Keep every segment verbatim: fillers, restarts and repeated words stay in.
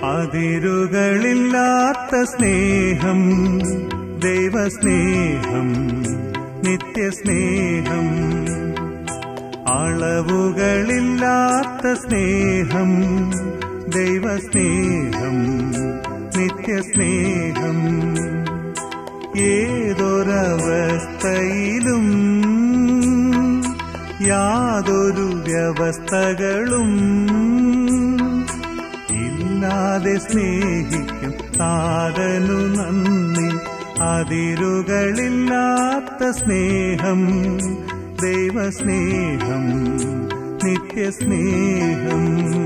അതിരുകളില്ലാത്ത സ്നേഹം ദൈവസ്നേഹം നിത്യസ്നേഹം. അളവുകളില്ലാത്ത സ്നേഹം ദൈവസ്നേഹം നിത്യസ്നേഹം. ഏതൊരവസ്ഥയിലും യാതൊരു വ്യവസ്ഥകളും ഇല്ലാതെ സ്നേഹിക്കും താതനു നന്ദി. അതിരുകളില്ലാത്ത സ്നേഹം ദൈവസ്നേഹം നിത്യസ്നേഹം.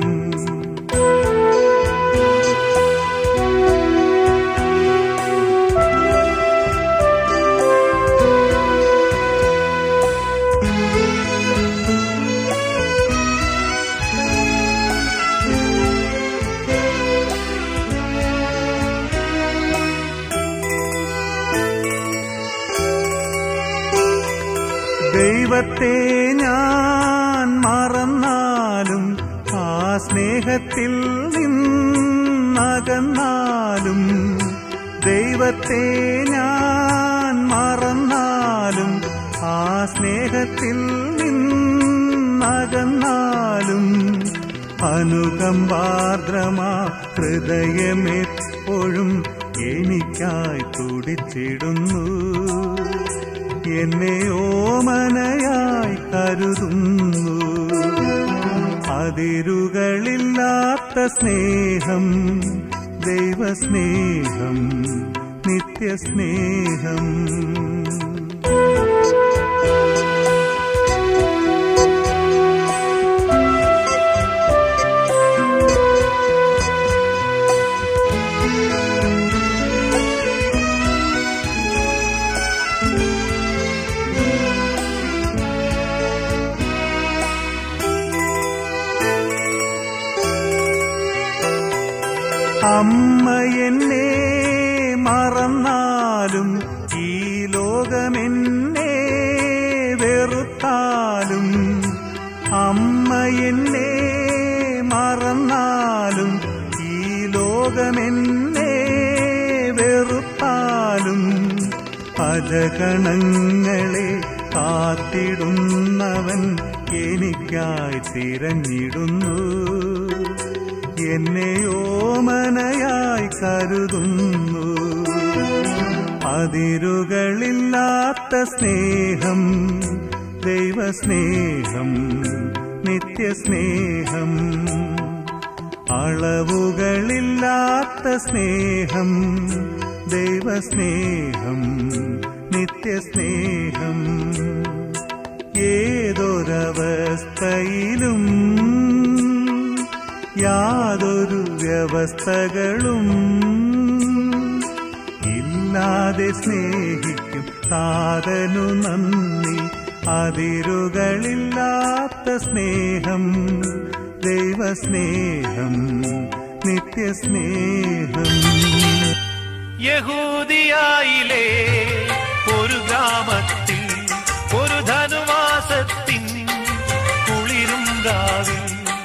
ദൈവത്തെ ഞാൻ മറന്നാലും ആ സ്നേഹത്തിൽ നിന്നകന്നാലും, ദൈവത്തെ ഞാൻ മറന്നാലും ആ സ്നേഹത്തിൽ നിന്നകന്നാലും, അനുകമ്പാർദ്രമാ ഹൃദയമെപ്പോഴും എനിക്കായി തുടിച്ചിടുന്നു. എന്നെ ഓമനയായി കരുതുന്നു. അതിരുകളില്ലാത്ത സ്നേഹം ദൈവസ്നേഹം നിത്യസ്നേഹം. അമ്മ എന്നെ മറന്നാലും ഈ ലോകമെന്നെ വെറുത്താലും, അമ്മ എന്നെ മറന്നാലും ഈ ലോകമെന്നെ വെറുത്താലും, അജഗണങ്ങളെ കാത്തിടുന്നവൻ എനിക്കായി തിരഞ്ഞിടുന്നു. എന്നെ ഓമനയായി കരുതുന്നു. അതിരുകളില്ലാത്ത സ്നേഹം ദൈവസ്നേഹം നിത്യസ്നേഹം. അളവുകളില്ലാത്ത സ്നേഹം ദൈവസ്നേഹം നിത്യസ്നേഹം. ഏതൊരവസ്ഥയിലും യാതൊരു വ്യവസ്ഥകളും ഇല്ലാതെ സ്നേഹിക്കും താതനു നന്ദി. അതിരുകളില്ലാത്ത സ്നേഹം ദൈവസ്നേഹം നിത്യസ്നേഹം. യഹൂദിയായിലെ ഒരു ഗ്രാമത്തിൽ ഒരു ധനുമാസത്തിൻ കുളിരും രാവിൽ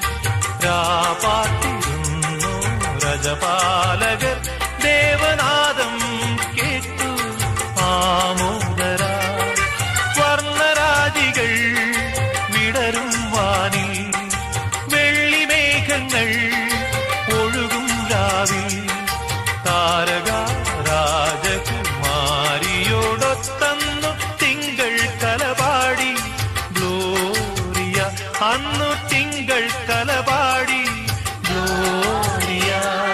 പാർത്തിരുന്നു രജപാലകർ. ദേവനാദം കേട്ടു ആമോദര. വർണ്ണരാജികൾ വിടരും വാനിൽ, വെള്ളിമേഘങ്ങൾ ഒഴുകും രാവിൽ. താരക രാജകുമാരിയോടൊത്തന്നു തിങ്കൾ കലപാടി ഗ്ലോറിയ. അന്നു തിങ്കൾ കലപാടി ഗ്ലോറിയ.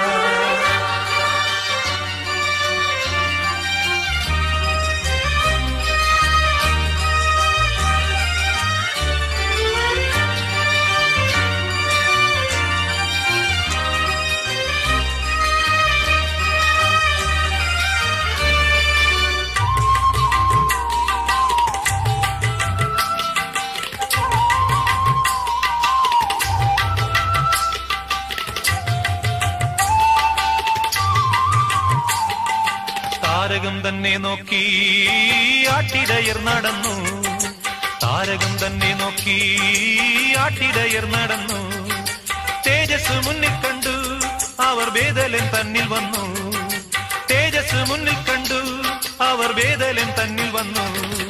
താരകം തന്നെ നോക്കി ആട്ടിടയർ നടന്നു. താരകം തന്നെ നോക്കി ആട്ടിടയർ നടന്നു. തേജസ് മുന്നിൽ കണ്ടു അവർ ബേദലൻ തന്നിൽ വന്നു. തേജസ് മുന്നിൽ കണ്ടു അവർ ബേദലൻ തന്നിൽ വന്നു.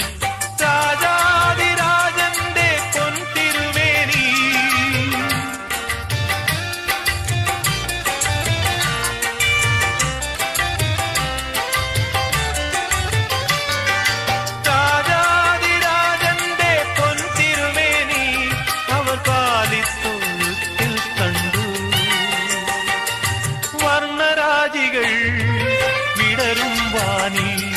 രാജാതിരാജന്റെ പൊൻതിരുമേനി രാജാതിരാജന്റെ പൊൻതിരുമേനി അവർ കാലിത്തൊഴുത്തിൽ കണ്ടു. വർണ്ണരാജികൾ വിടരും വാനി